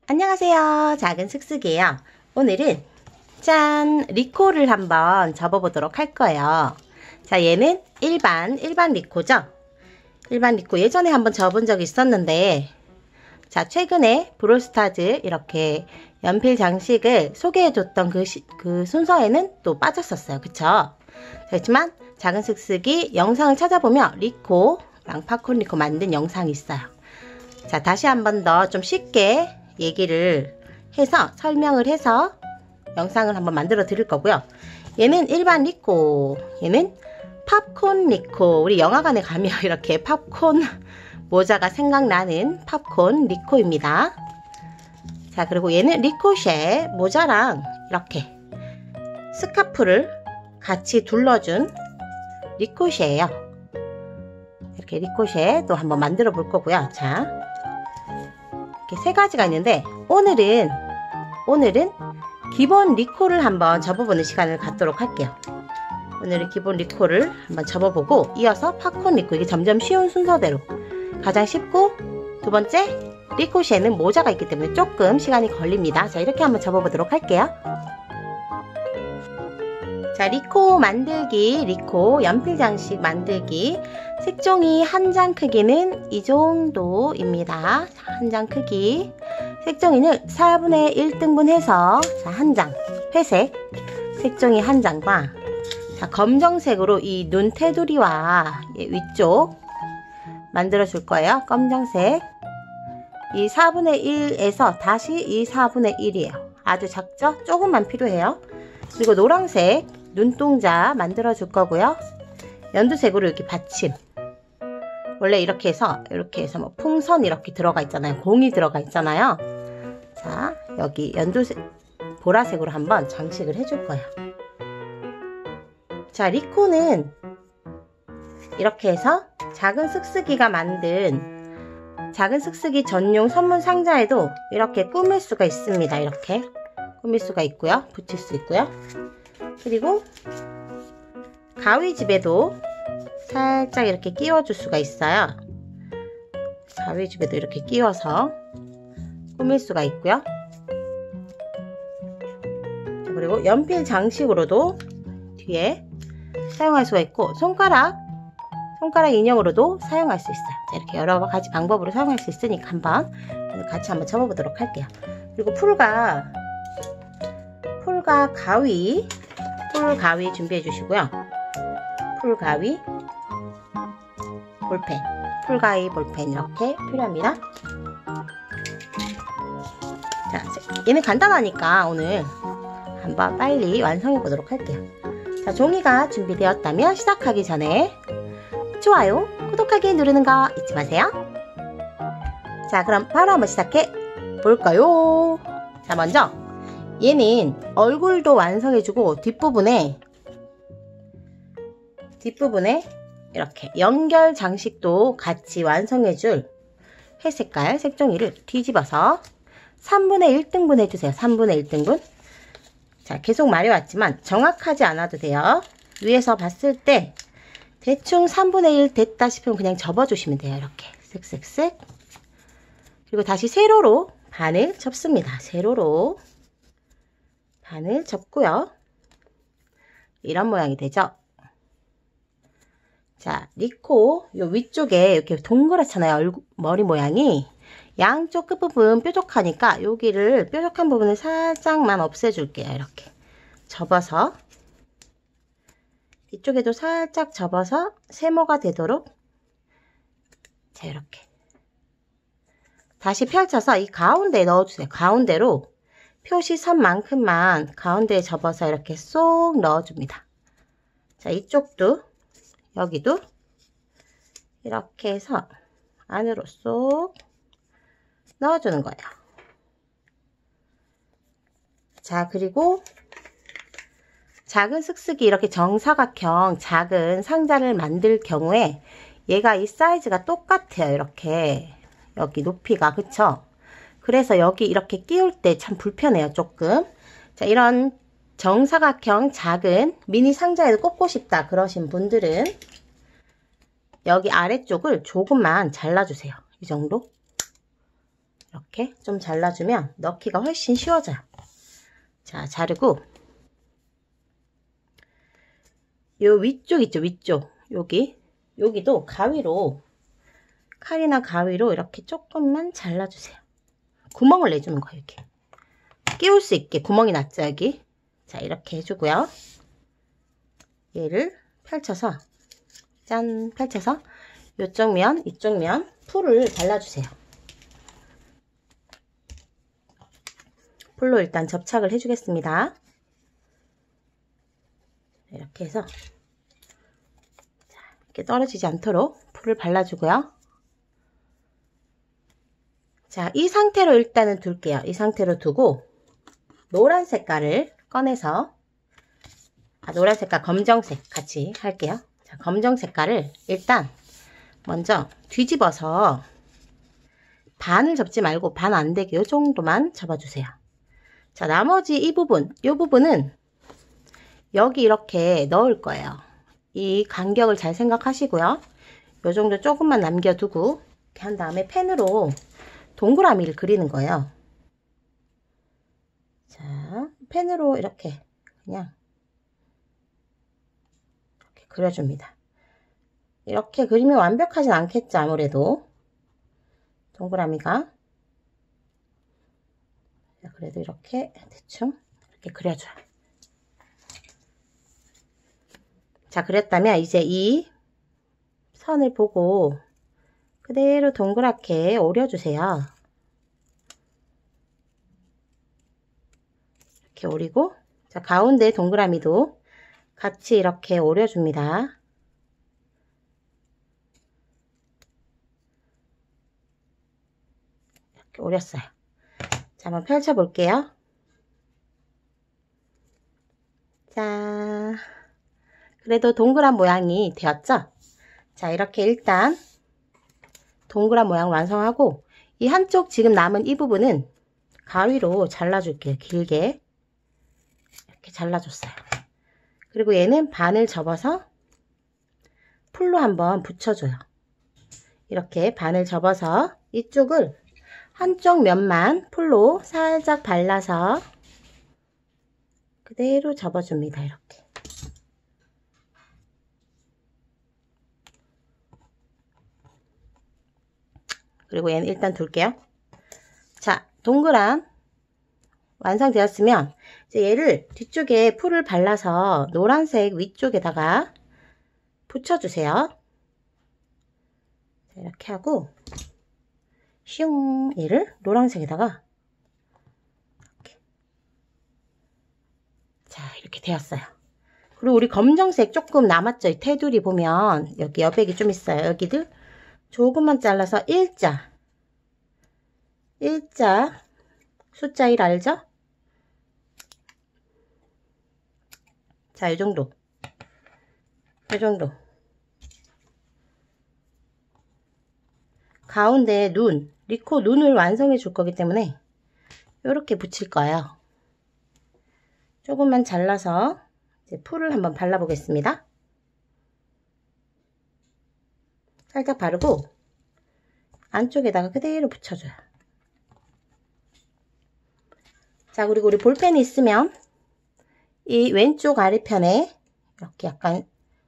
안녕하세요. 작은 슥슥이에요. 오늘은 짠! 리코를 한번 접어보도록 할 거예요. 자, 얘는 일반 리코죠? 일반 리코 예전에 한번 접은 적이 있었는데, 자, 최근에 브롤스타즈 이렇게 연필 장식을 소개해줬던 그 순서에는 또 빠졌었어요. 그쵸? 그렇지만 작은 슥슥이 영상을 찾아보면 리코랑 팝콘 리코 만든 영상이 있어요. 자, 다시 한번 더 좀 쉽게 얘기를 해서 설명을 해서 영상을 한번 만들어 드릴 거고요. 얘는 일반 리코, 얘는 팝콘 리코. 우리 영화관에 가면 이렇게 팝콘 모자가 생각나는 팝콘 리코입니다. 자, 그리고 얘는 리코쉐 모자랑 이렇게 스카프를 같이 둘러준 리코쉐예요. 이렇게 리코쉐도 한번 만들어 볼 거고요. 자, 이렇게 세 가지가 있는데 오늘은 기본 리코를 한번 접어보는 시간을 갖도록 할게요. 오늘은 기본 리코를 한번 접어보고 이어서 팝콘 리코, 이게 점점 쉬운 순서대로 가장 쉽고, 두 번째 리코쉐는 모자가 있기 때문에 조금 시간이 걸립니다. 자, 이렇게 한번 접어보도록 할게요. 자, 리코 만들기, 리코 연필 장식 만들기. 색종이 한 장 크기는 이 정도입니다. 한 장 크기. 색종이를 4분의 1등분 해서, 자, 한 장, 회색 색종이 한 장과, 자, 검정색으로 이 눈 테두리와 위쪽 만들어 줄 거예요. 검정색. 이 4분의 1에서 다시 이 4분의 1이에요. 아주 작죠? 조금만 필요해요. 그리고 노란색 눈동자 만들어 줄 거고요. 연두색으로 이렇게 받침. 원래 이렇게 해서 뭐 풍선 이렇게 들어가 있잖아요. 공이 들어가 있잖아요. 자, 여기 연두색, 보라색으로 한번 장식을 해줄 거예요. 자, 리코는 이렇게 해서 작은 슥슥이가 만든 작은 슥슥이 전용 선물 상자에도 이렇게 꾸밀 수가 있습니다. 이렇게 꾸밀 수가 있고요. 붙일 수 있고요. 그리고 가위집에도 살짝 이렇게 끼워줄 수가 있어요. 가위집에도 이렇게 끼워서 꾸밀 수가 있고요. 그리고 연필 장식으로도 뒤에 사용할 수가 있고, 손가락 인형으로도 사용할 수 있어요. 자, 이렇게 여러 가지 방법으로 사용할 수 있으니까 같이 한번 접어보도록 할게요. 그리고 풀과 가위, 풀가위 준비해 주시고요. 풀가위, 볼펜, 풀가위, 볼펜 이렇게 필요합니다. 자, 얘는 간단하니까 오늘 한번 빨리 완성해 보도록 할게요. 자, 종이가 준비되었다면 시작하기 전에 좋아요, 구독하기 누르는 거 잊지 마세요. 자, 그럼 바로 한번 시작해 볼까요? 자, 먼저 얘는 얼굴도 완성해주고 뒷부분에 이렇게 연결 장식도 같이 완성해줄 회색깔 색종이를 뒤집어서 3분의 1등분 해주세요. 3분의 1등분. 자, 계속 말해왔지만 정확하지 않아도 돼요. 위에서 봤을 때 대충 3분의 1 됐다 싶으면 그냥 접어주시면 돼요. 이렇게 쓱쓱쓱. 그리고 다시 세로로 반을 접습니다. 세로로 반을 접고요. 이런 모양이 되죠. 자, 리코 요 위쪽에 이렇게 동그랗잖아요. 머리 모양이. 양쪽 끝부분 뾰족하니까 여기를 뾰족한 부분을 살짝만 없애줄게요. 이렇게 접어서 이쪽에도 살짝 접어서 세모가 되도록, 자, 이렇게 다시 펼쳐서 이 가운데에 넣어주세요. 가운데로 표시선만큼만 가운데에 접어서 이렇게 쏙 넣어줍니다. 자, 이쪽도 여기도 이렇게 해서 안으로 쏙 넣어주는 거예요. 자, 그리고 작은 슥슥이 이렇게 정사각형 작은 상자를 만들 경우에 얘가 이 사이즈가 똑같아요. 이렇게 여기 높이가, 그쵸? 그래서 여기 이렇게 끼울 때 참 불편해요. 조금. 자, 이런 정사각형 작은 미니 상자에도 꽂고 싶다 그러신 분들은 여기 아래쪽을 조금만 잘라주세요. 이 정도. 이렇게 좀 잘라주면 넣기가 훨씬 쉬워져요. 자, 자르고 요 위쪽 있죠, 위쪽. 여기도 가위로, 칼이나 가위로 이렇게 조금만 잘라주세요. 구멍을 내주는 거예요. 이렇게 끼울 수 있게 구멍이 났죠, 여기. 자, 이렇게 해주고요. 얘를 펼쳐서, 짠, 펼쳐서 이쪽 면, 이쪽 면 풀을 발라주세요. 풀로 일단 접착을 해주겠습니다. 이렇게 해서 자, 이렇게 떨어지지 않도록 풀을 발라주고요. 자, 이 상태로 일단은 둘게요. 이 상태로 두고 노란 색깔을 꺼내서 노란 색깔, 검정색 같이 할게요. 자, 검정 색깔을 일단 먼저 뒤집어서 반을 접지 말고 반 안 되게 이 정도만 접어주세요. 자, 나머지 이 부분은 여기 이렇게 넣을 거예요. 이 간격을 잘 생각하시고요. 이 정도 조금만 남겨두고 이렇게 한 다음에 펜으로 동그라미를 그리는 거예요. 자, 펜으로 이렇게 그냥 이렇게 그려줍니다. 이렇게 그리면 완벽하진 않겠죠, 아무래도. 동그라미가. 그래도 이렇게 대충 이렇게 그려줘요. 자, 그랬다면 이제 이 선을 보고 그대로 동그랗게 오려주세요. 이렇게 오리고, 자, 가운데 동그라미도 같이 이렇게 오려줍니다. 이렇게 오렸어요. 자, 한번 펼쳐볼게요. 자, 그래도 동그란 모양이 되었죠? 자, 이렇게 일단 동그란 모양 완성하고, 이 한쪽 지금 남은 이 부분은 가위로 잘라줄게요. 길게 이렇게 잘라줬어요. 그리고 얘는 반을 접어서 풀로 한번 붙여줘요. 이렇게 반을 접어서 이쪽을 한쪽 면만 풀로 살짝 발라서 그대로 접어줍니다. 이렇게. 그리고 얘는 일단 둘게요. 자, 동그란 완성되었으면 이제 얘를 뒤쪽에 풀을 발라서 노란색 위쪽에다가 붙여주세요. 자, 이렇게 하고 슝, 얘를 노란색에다가 이렇게. 자, 이렇게 되었어요. 그리고 우리 검정색 조금 남았죠? 이 테두리 보면 여기 여백이 좀 있어요. 여기들 조금만 잘라서 일자 숫자 1 알죠? 자, 이 정도 가운데 리코 눈을 완성해 줄 거기 때문에 이렇게 붙일 거예요. 조금만 잘라서 이제 풀을 한번 발라 보겠습니다. 살짝 바르고 안쪽에다가 그대로 붙여줘요. 자, 그리고 우리 볼펜이 있으면 이 왼쪽 아래편에 이렇게 약간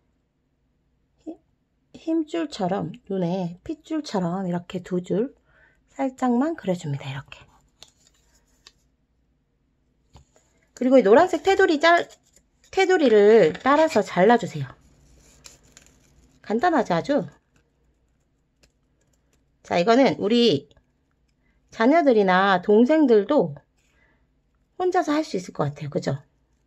힘줄처럼, 눈에 핏줄처럼 이렇게 두 줄 살짝만 그려줍니다. 이렇게. 그리고 이 노란색 테두리를 따라서 잘라주세요. 간단하죠, 아주? 자, 이거는 우리 자녀들이나 동생들도 혼자서 할 수 있을 것 같아요. 그죠?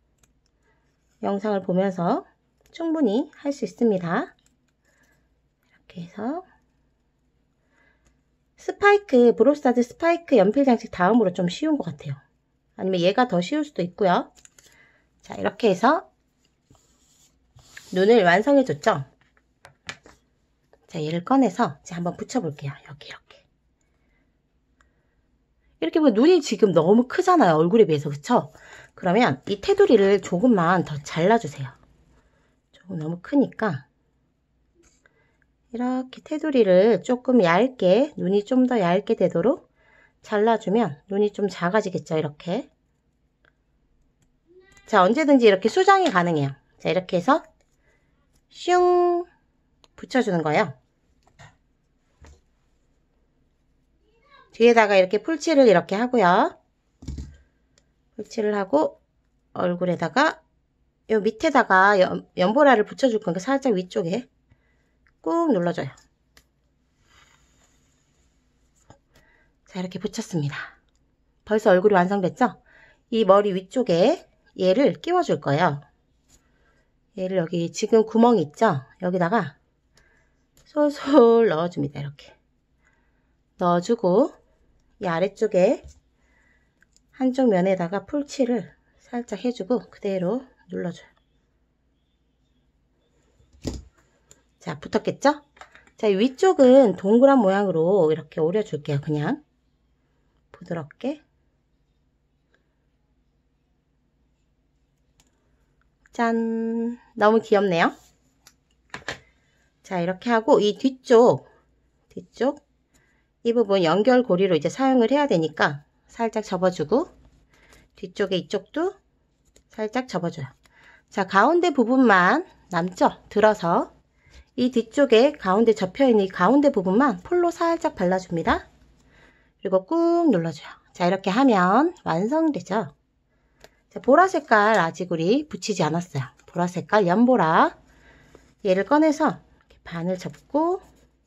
영상을 보면서 충분히 할 수 있습니다. 이렇게 해서 브로스타드 스파이크 연필 장식 다음으로 좀 쉬운 것 같아요. 아니면 얘가 더 쉬울 수도 있고요. 자, 이렇게 해서 눈을 완성해 줬죠? 자, 얘를 꺼내서 이제 한번 붙여볼게요. 이렇게 보면 눈이 지금 너무 크잖아요. 얼굴에 비해서. 그쵸? 그러면 이 테두리를 조금만 더 잘라주세요. 조금 너무 크니까 이렇게 테두리를 조금 얇게, 눈이 좀 더 얇게 되도록 잘라주면 눈이 좀 작아지겠죠, 이렇게. 자, 언제든지 이렇게 수정이 가능해요. 자, 이렇게 해서 슝 붙여주는 거예요. 뒤에다가 이렇게 풀칠을 이렇게 하고요. 풀칠을 하고 얼굴에다가 요 밑에다가 연보라를 붙여줄 거니까 살짝 위쪽에 꾹 눌러줘요. 자, 이렇게 붙였습니다. 벌써 얼굴이 완성됐죠? 이 머리 위쪽에 얘를 끼워줄 거예요. 얘를 여기 지금 구멍이 있죠? 여기다가 솔솔 넣어줍니다. 이렇게 넣어주고 이 아래쪽에 한쪽 면에다가 풀칠을 살짝 해주고 그대로 눌러줘요. 자, 붙었겠죠? 자, 이 위쪽은 동그란 모양으로 이렇게 오려줄게요. 그냥 부드럽게. 짠! 너무 귀엽네요. 자, 이렇게 하고 이 뒤쪽 이 부분 연결고리로 이제 사용을 해야 되니까 살짝 접어주고 뒤쪽에 이쪽도 살짝 접어줘요. 자, 가운데 부분만 남죠? 들어서 이 뒤쪽에 가운데 접혀있는 이 가운데 부분만 폴로 살짝 발라줍니다. 그리고 꾹 눌러줘요. 자, 이렇게 하면 완성되죠? 자, 보라 색깔 아직 우리 붙이지 않았어요. 보라 색깔 연보라. 얘를 꺼내서 이렇게 반을 접고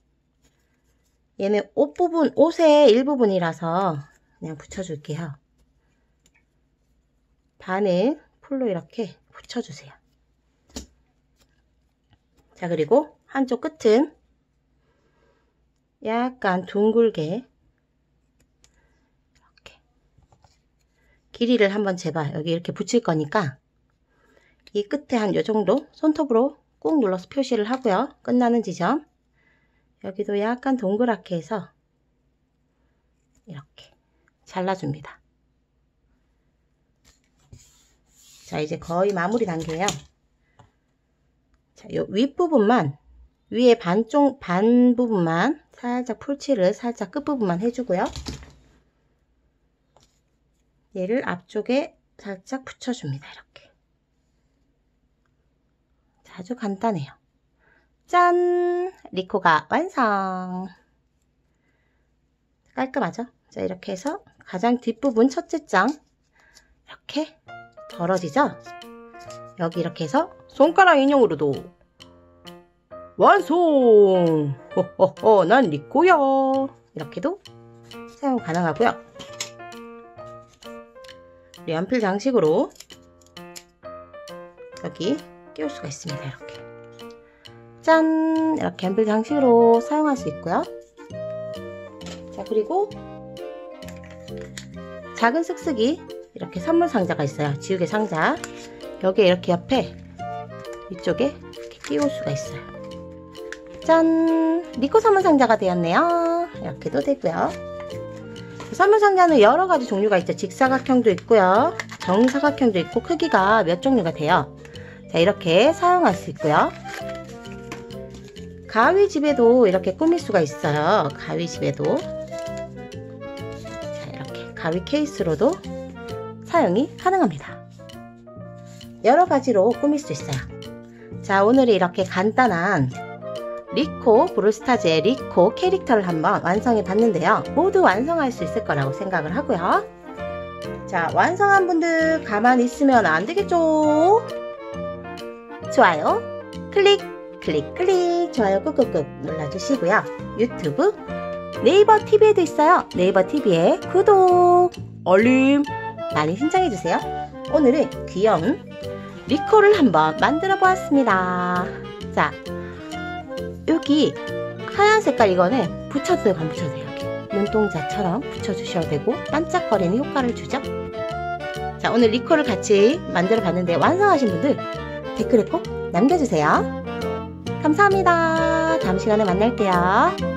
얘는 옷의 일부분이라서 그냥 붙여줄게요. 반을 풀로 이렇게 붙여주세요. 자, 그리고 한쪽 끝은 약간 둥글게 이렇게 길이를 한번 재봐요. 여기 이렇게 붙일 거니까 이 끝에 한 요 정도 손톱으로 꾹 눌러서 표시를 하고요. 끝나는 지점 여기도 약간 동그랗게 해서 이렇게 잘라줍니다. 자, 이제 거의 마무리 단계예요. 자, 요 윗부분만 위에 반 부분만 살짝 풀칠을 살짝 끝부분만 해주고요. 얘를 앞쪽에 살짝 붙여줍니다. 이렇게. 자, 아주 간단해요. 짠! 리코가 완성! 깔끔하죠? 자, 이렇게 해서 가장 뒷부분 첫째 장 이렇게 벌어지죠? 여기 이렇게 해서 손가락 인형으로도 완성! 호호호, 난 리코야! 이렇게도 사용 가능하고요. 우리 연필 장식으로 여기 끼울 수가 있습니다. 이렇게 짠! 이렇게 연필 장식으로 사용할 수 있고요. 자, 그리고 작은 쓱쓱이 이렇게 선물 상자가 있어요. 지우개 상자. 여기에 이렇게 옆에 이쪽에 이렇게 끼울 수가 있어요. 짠! 리코 선물 상자가 되었네요. 이렇게도 되고요. 선물 상자는 여러 가지 종류가 있죠. 직사각형도 있고요. 정사각형도 있고 크기가 몇 종류가 돼요. 자, 이렇게 사용할 수 있고요. 가위집에도 이렇게 꾸밀 수가 있어요. 가위집에도. 자, 이렇게 가위 케이스로도 사용이 가능합니다. 여러 가지로 꾸밀 수 있어요. 자, 오늘은 이렇게 간단한 리코 브롤스타즈의 리코 캐릭터를 한번 완성해 봤는데요. 모두 완성할 수 있을 거라고 생각을 하고요. 자, 완성한 분들 가만히 있으면 안 되겠죠? 좋아요 클릭 클릭 클릭 좋아요 꾹꾹꾹 눌러주시고요. 유튜브 네이버 TV에도 있어요. 네이버 TV에 구독 알림 많이 신청해주세요. 오늘은 귀여운 리코를 한번 만들어 보았습니다. 자, 여기 하얀 색깔 이거는 붙여도 되고 안 붙여도 돼요. 이렇게 눈동자처럼 붙여주셔도 되고 반짝거리는 효과를 주죠. 자, 오늘 리코를 같이 만들어 봤는데 완성하신 분들 댓글에 꼭 남겨주세요. 감사합니다. 다음 시간에 만날게요.